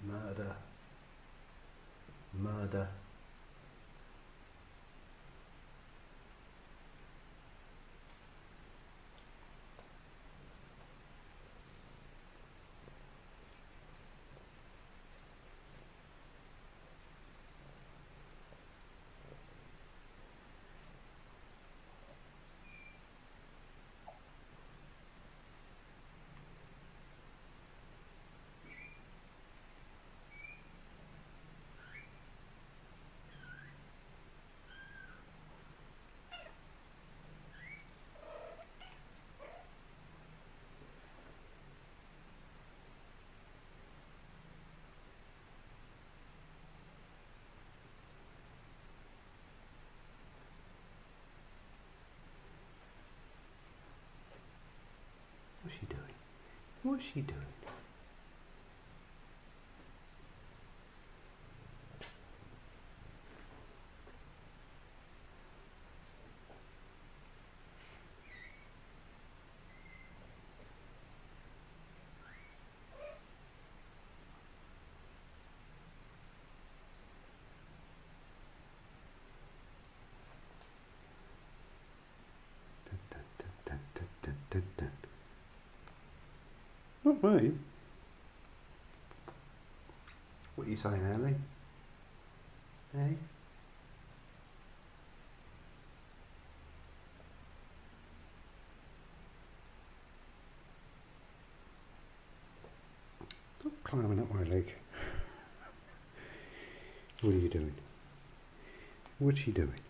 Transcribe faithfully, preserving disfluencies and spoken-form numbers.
Murder. Murder. What's she doing? What's she doing? Not me. What are you saying, Ellie? Hey? Stop climbing up my leg. What are you doing? What's she doing?